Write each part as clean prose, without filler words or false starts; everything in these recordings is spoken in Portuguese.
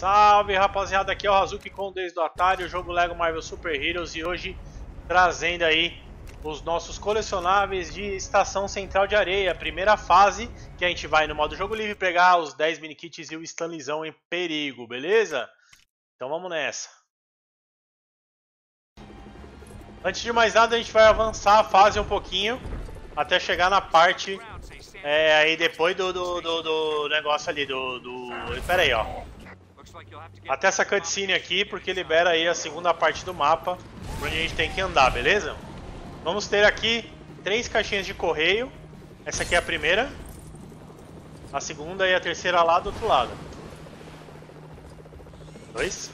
Salve rapaziada, aqui é o Hazuki com Desde o Atari, o jogo Lego Marvel Super Heroes, e hoje trazendo aí os nossos colecionáveis de Estação Central de Areia, primeira fase, que a gente vai no modo jogo livre pegar os 10 minikits e o Stanleyzão em perigo, beleza? Então vamos nessa. Antes de mais nada, a gente vai avançar a fase um pouquinho, até chegar na parte aí depois do negócio ali, Pera aí, ó. Até essa cutscene aqui, porque libera aí a segunda parte do mapa, onde a gente tem que andar, beleza? Vamos ter aqui 3 caixinhas de correio. Essa aqui é a primeira, a segunda e a terceira lá do outro lado. 2.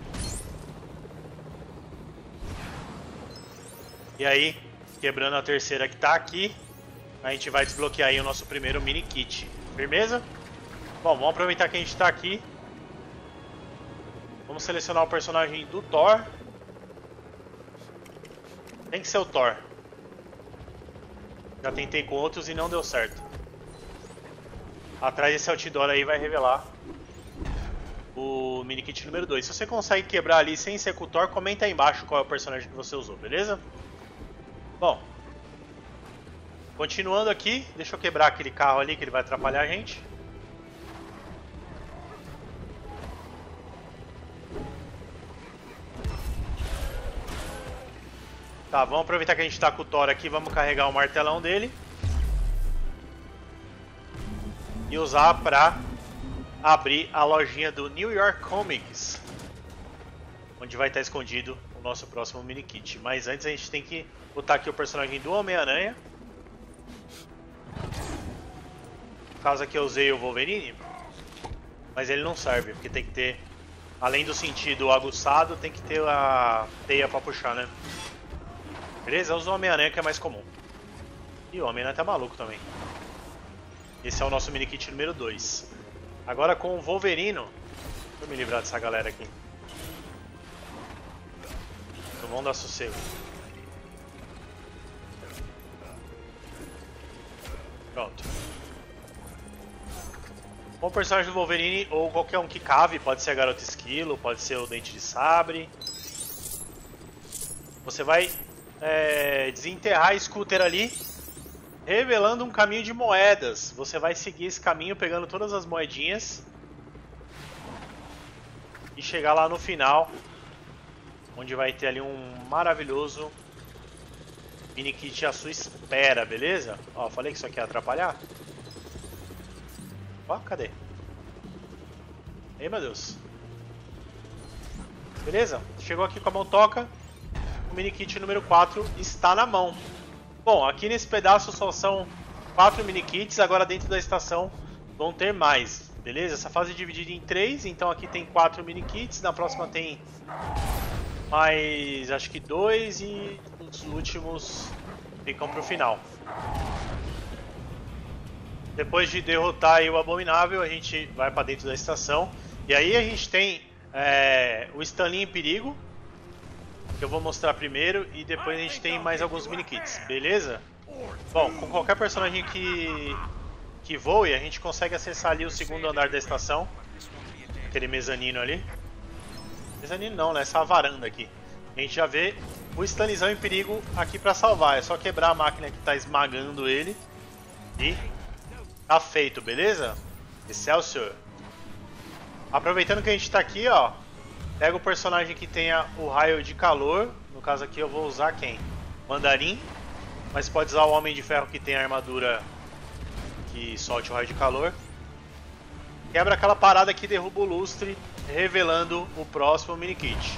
E aí, quebrando a terceira que tá aqui, a gente vai desbloquear aí o nosso primeiro mini kit. Firmeza? Bom, vamos aproveitar que a gente tá aqui. Vamos selecionar o personagem do Thor. Tem que ser o Thor. Já tentei com outros e não deu certo. Atrás desse outdoor aí vai revelar o mini kit número 2. Se você consegue quebrar ali sem ser com o Thor, comenta aí embaixo qual é o personagem que você usou, beleza? Bom, continuando aqui, deixa eu quebrar aquele carro ali que ele vai atrapalhar a gente. Tá, vamos aproveitar que a gente tá com o Thor aqui, vamos carregar o martelão dele. E usar pra abrir a lojinha do New York Comics, onde vai estar escondido o nosso próximo mini kit. Mas antes a gente tem que botar aqui o personagem do Homem-Aranha. No caso aqui eu usei o Wolverine, mas ele não serve, porque tem que ter, além do sentido aguçado, tem que ter a teia pra puxar, né? Beleza? Usa o Homem-Aranha que é mais comum. E o Homem-Aranha tá maluco também. Esse é o nosso mini kit número 2. Agora com o Wolverino. Deixa eu me livrar dessa galera aqui. Não vão dar sossego. Pronto. Com o personagem do Wolverine, ou qualquer um que cave, pode ser a Garota Esquilo, pode ser o Dente de Sabre. Você vai desenterrar a Scooter ali, revelando um caminho de moedas. Você vai seguir esse caminho pegando todas as moedinhas e chegar lá no final, onde vai ter ali um maravilhoso mini kit à sua espera, beleza? Ó, falei que isso aqui ia atrapalhar. Ó, cadê? Ei, meu Deus. Beleza? Chegou aqui com a mão toca. O mini kit número 4 está na mão. Bom, aqui nesse pedaço só são 4 mini kits. Agora dentro da estação vão ter mais, beleza? Essa fase é dividida em 3, então aqui tem 4 mini kits. Na próxima tem mais, acho que 2, e os últimos ficam para o final. Depois de derrotar aí o Abominável, a gente vai para dentro da estação. E aí a gente tem o Stanley em perigo, que eu vou mostrar primeiro, e depois a gente tem mais alguns mini kits, beleza? Bom, com qualquer personagem que voe, a gente consegue acessar ali o segundo andar da estação. Aquele mezanino ali. Mezanino não, né? Essa varanda aqui. A gente já vê o Stanleyzão em perigo aqui pra salvar. É só quebrar a máquina que tá esmagando ele e tá feito, beleza? Excelsior. Aproveitando que a gente tá aqui, ó, pega o personagem que tenha o raio de calor. No caso aqui eu vou usar quem? Mandarim. Mas pode usar o Homem de Ferro que tem a armadura que solte o raio de calor. Quebra aquela parada que derruba o lustre, revelando o próximo mini kit.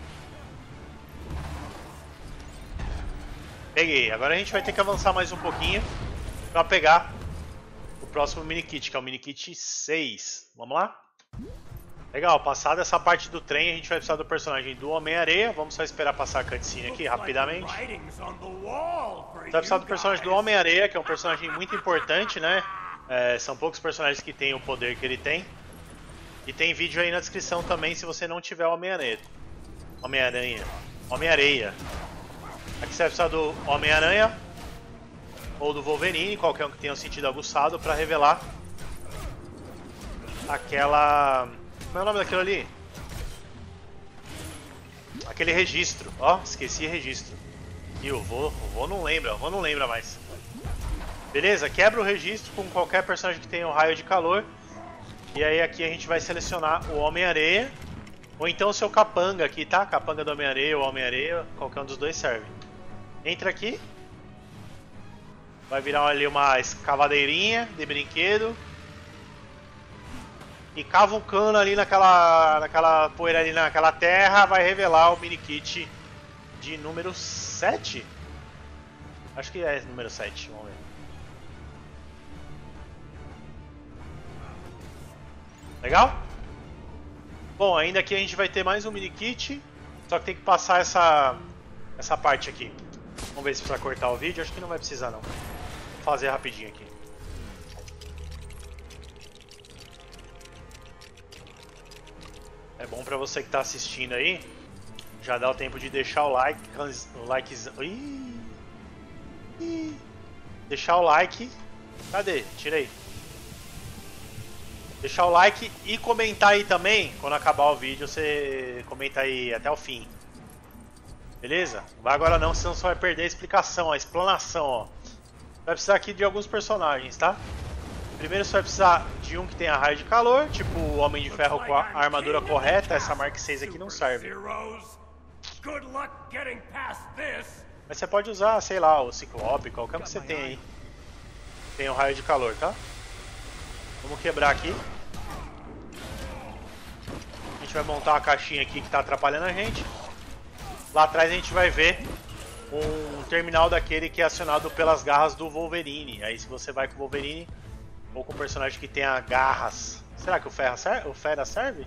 Peguei. Agora a gente vai ter que avançar mais um pouquinho para pegar o próximo mini kit, que é o mini kit 6. Vamos lá? Legal, passada essa parte do trem, a gente vai precisar do personagem do Homem-Areia. Vamos só esperar passar a cutscene aqui rapidamente. Vai precisar do personagem do Homem-Areia, que é um personagem muito importante, né? São poucos personagens que têm o poder que ele tem. E tem vídeo aí na descrição também se você não tiver o Homem-Areia. Homem-Areia. Aqui você vai precisar do Homem-Aranha ou do Wolverine, qualquer um que tenha um sentido aguçado, para revelar aquela Como é o nome daquilo ali? Aquele registro. Ó, esqueci registro. E o vô não lembra, o vô não lembra mais. Beleza? Quebra o registro com qualquer personagem que tenha o raio de calor. E aí aqui a gente vai selecionar o Homem-Areia. Ou então o seu capanga aqui, tá? Capanga do Homem-Areia ou Homem-Areia, qualquer um dos dois serve. Entra aqui. Vai virar ali uma escavadeirinha de brinquedo. E cavucando ali naquela poeira ali naquela terra, vai revelar o mini kit de número 7. Acho que é número 7, vamos ver. Legal? Bom, ainda aqui a gente vai ter mais um mini kit, só que tem que passar essa parte aqui. Vamos ver se precisa cortar o vídeo, acho que não vai precisar não. Vou fazer rapidinho aqui. É bom pra você que tá assistindo aí, já dá o tempo de deixar o like, deixar o like, cadê? Tirei. Deixar o like e comentar aí também, quando acabar o vídeo você comenta aí até o fim. Beleza? Não vai agora não, senão você vai perder a explicação, a explanação, ó. Vai precisar aqui de alguns personagens, tá? Primeiro você vai precisar de um que tenha raio de calor, tipo o Homem de Ferro com a armadura correta, essa Mark 6 aqui não serve. Mas você pode usar, sei lá, o Ciclope, qualquer um que você tem aí. Tem o raio de calor, tá? Vamos quebrar aqui. A gente vai montar uma caixinha aqui que está atrapalhando a gente. Lá atrás a gente vai ver um terminal daquele que é acionado pelas garras do Wolverine. Aí se você vai com o Wolverine ou com um personagem que tenha garras. Será que o Fera serve?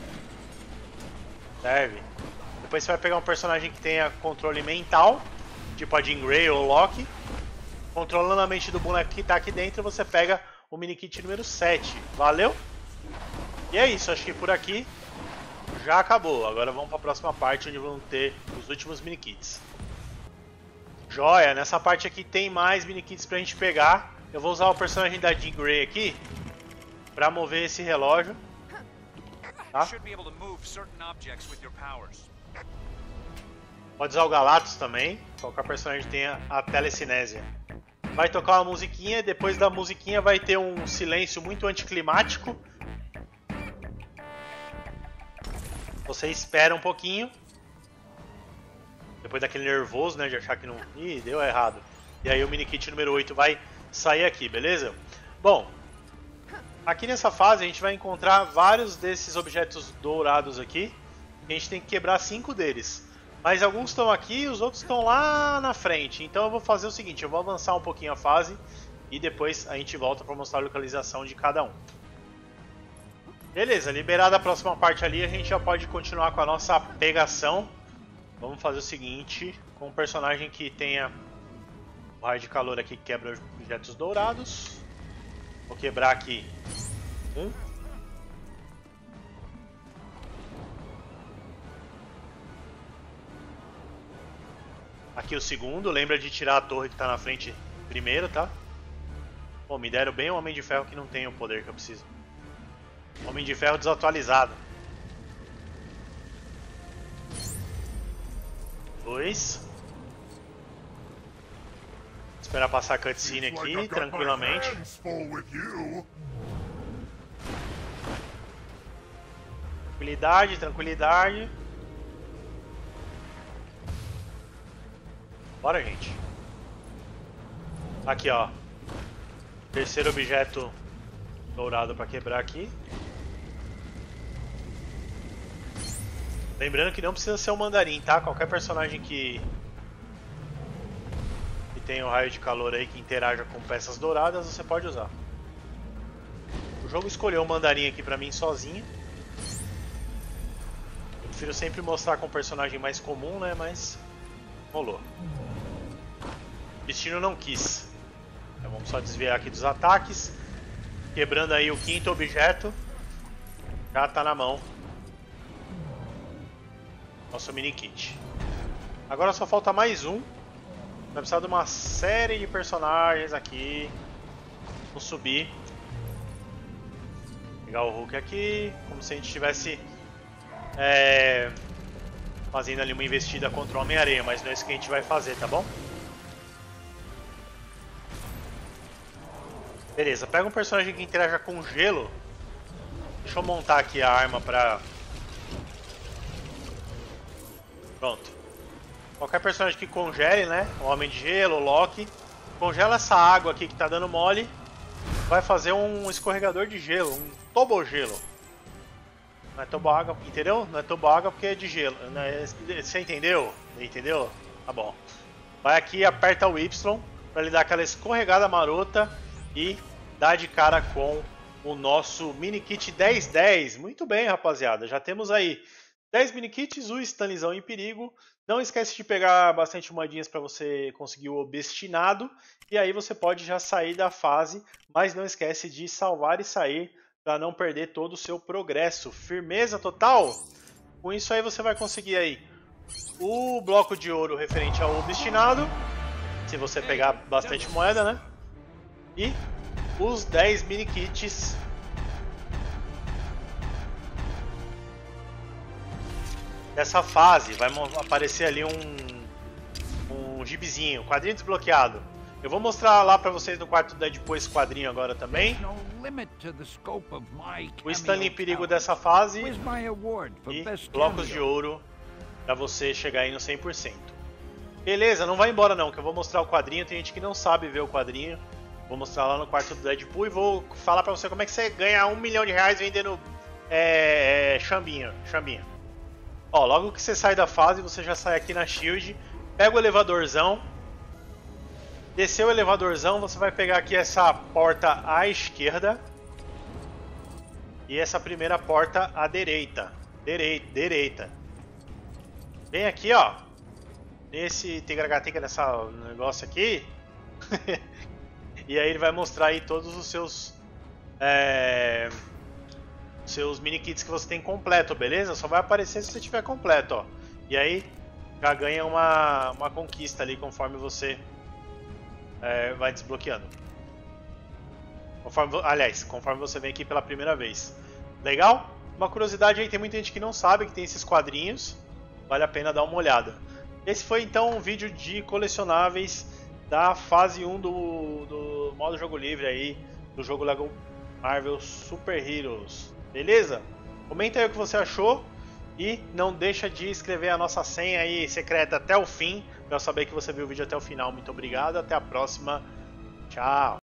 Serve. Depois você vai pegar um personagem que tenha controle mental, tipo a Jean Grey ou Loki. Controlando a mente do boneco que está aqui dentro, você pega o mini kit número 7. Valeu? E é isso, acho que por aqui já acabou. Agora vamos para a próxima parte, onde vão ter os últimos mini kits. Joia, nessa parte aqui tem mais mini kits pra gente pegar. Eu vou usar o personagem da Jean Grey aqui para mover esse relógio. Tá? Pode usar o Galactus também. Qualquer personagem tenha a telecinésia. Vai tocar uma musiquinha, depois da musiquinha vai ter um silêncio muito anticlimático. Você espera um pouquinho. Depois daquele nervoso, né, de achar que não... Ih, deu errado. E aí o mini kit número 8 vai sair aqui, beleza? Bom, aqui nessa fase a gente vai encontrar vários desses objetos dourados aqui. E a gente tem que quebrar 5 deles. Mas alguns estão aqui e os outros estão lá na frente. Então eu vou fazer o seguinte, eu vou avançar um pouquinho a fase e depois a gente volta para mostrar a localização de cada um. Beleza, liberada a próxima parte ali, a gente já pode continuar com a nossa pegação. Vamos fazer o seguinte, com um personagem que tenha o raio de calor aqui que quebra objetos dourados. Vou quebrar aqui um. Aqui o segundo, lembra de tirar a torre que está na frente primeiro, tá? Pô, me deram bem o Homem de Ferro que não tem o poder que eu preciso. Homem de Ferro desatualizado. 2. Esperar passar a cutscene aqui, tranquilamente. Tranquilidade, tranquilidade. Bora, gente. Aqui, ó. Terceiro objeto dourado para quebrar aqui. Lembrando que não precisa ser um mandarim, tá? Qualquer personagem que tem o raio de calor aí, que interaja com peças douradas, você pode usar. O jogo escolheu o mandarim aqui pra mim sozinho. Eu prefiro sempre mostrar com o personagem mais comum, né? Mas rolou. O destino não quis. Então vamos só desviar aqui dos ataques. Quebrando aí o quinto objeto. Já tá na mão. Nosso mini kit. Agora só falta mais um. Vai precisar de uma série de personagens aqui. Vou subir. Pegar o Hulk aqui, como se a gente estivesse fazendo ali uma investida contra o Homem-Aranha, mas não é isso que a gente vai fazer, tá bom? Beleza, pega um personagem que interaja com gelo. Deixa eu montar aqui a arma pra... Pronto. Qualquer personagem que congele, né? O Homem de Gelo, o Loki. Congela essa água aqui que tá dando mole. Vai fazer um escorregador de gelo, um tobogelo. Não é toboágua, entendeu? Não é toboágua porque é de gelo. Você entendeu? Entendeu? Tá bom. Vai aqui, aperta o Y pra ele dar aquela escorregada marota e dar de cara com o nosso mini kit 1010. Muito bem, rapaziada. Já temos aí 10 mini kits, o Stanleyzão em perigo. Não esquece de pegar bastante moedinhas para você conseguir o obstinado. E aí você pode já sair da fase, mas não esquece de salvar e sair para não perder todo o seu progresso. Firmeza total? Com isso aí você vai conseguir aí o bloco de ouro referente ao obstinado, se você pegar bastante moeda, né? E os 10 mini kits dessa fase. Vai aparecer ali um gibizinho, quadrinho desbloqueado. Eu vou mostrar lá pra vocês no quarto do Deadpool esse quadrinho agora também. O Stanley em perigo dessa fase e blocos de ouro pra você chegar aí no 100%. Beleza, não vai embora não, que eu vou mostrar o quadrinho. Tem gente que não sabe ver o quadrinho. Vou mostrar lá no quarto do Deadpool e vou falar pra você como é que você ganha R$1 milhão vendendo chambinha. Ó, logo que você sai da fase, você já sai aqui na Shield, pega o elevadorzão, desceu o elevadorzão, você vai pegar aqui essa porta à esquerda e essa primeira porta à direita. Direita. Vem aqui, ó, nesse tegra-tegra nessa negócio aqui, e aí ele vai mostrar aí todos os seus mini kits que você tem completo, beleza? Só vai aparecer se você tiver completo, ó. E aí já ganha uma conquista ali conforme você vai desbloqueando. Conforme você vem aqui pela primeira vez. Legal? Uma curiosidade aí, tem muita gente que não sabe que tem esses quadrinhos. Vale a pena dar uma olhada. Esse foi então um vídeo de colecionáveis da fase 1 do modo jogo livre aí, do jogo Lego Marvel Super Heroes. Beleza? Comenta aí o que você achou e não deixa de escrever a nossa senha aí secreta até o fim, para eu saber que você viu o vídeo até o final. Muito obrigado, até a próxima. Tchau!